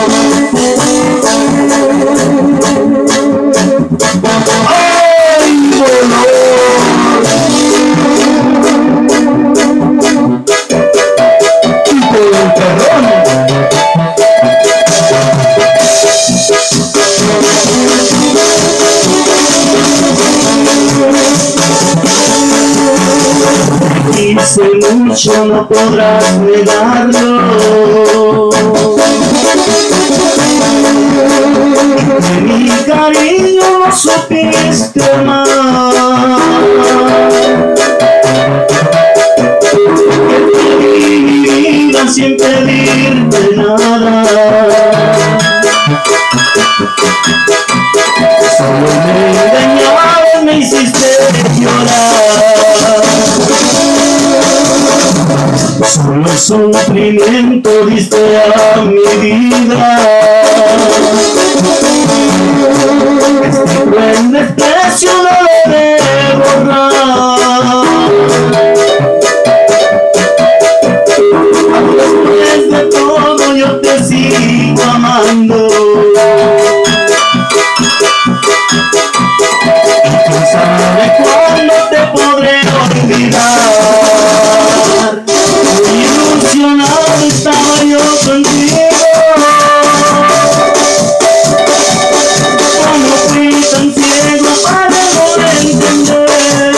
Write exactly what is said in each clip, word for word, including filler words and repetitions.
Quise mucho, no podrás negarlo. De mi cariño no supiste amar. Que te di mi vida sin pedirte nada. Solo me engañabas, me hiciste llorar. Solo sufrimiento diste a mi vida. Este cruel desprecio no lo de borrar. Después de todo yo te sigo amando. Y quién sabe cuándo te podré olvidar. Ilusionado estaba yo contigo. Como fui tan ciego para no entender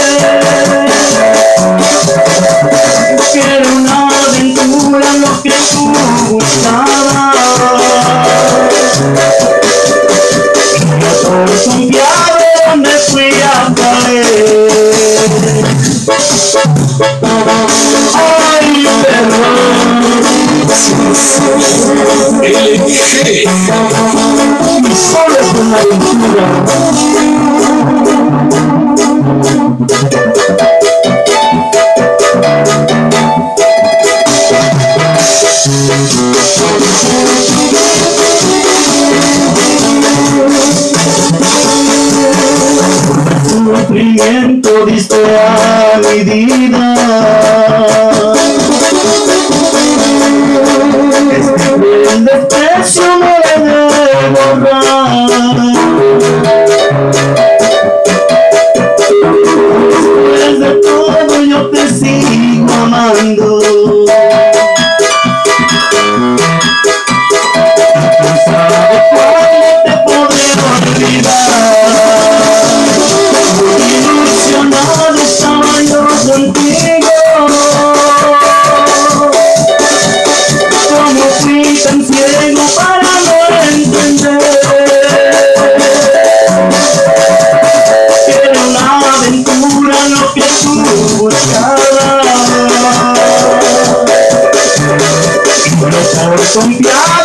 que era una aventura lo que tú buscabas. Y yo por confiado donde fui a caer. Ay, perdón, L G y solo es una aventura. Sufrimiento diste a mi vida. Este cruel desprecio no lo de borrar. Después de todo yo te sigo amando. ¿Quién sabe cuándo te podré olvidar? Ilusionado estaba yo contigo. Como fui tan ciego para no entender que era una aventura lo que tú buscabas. Y no por confiar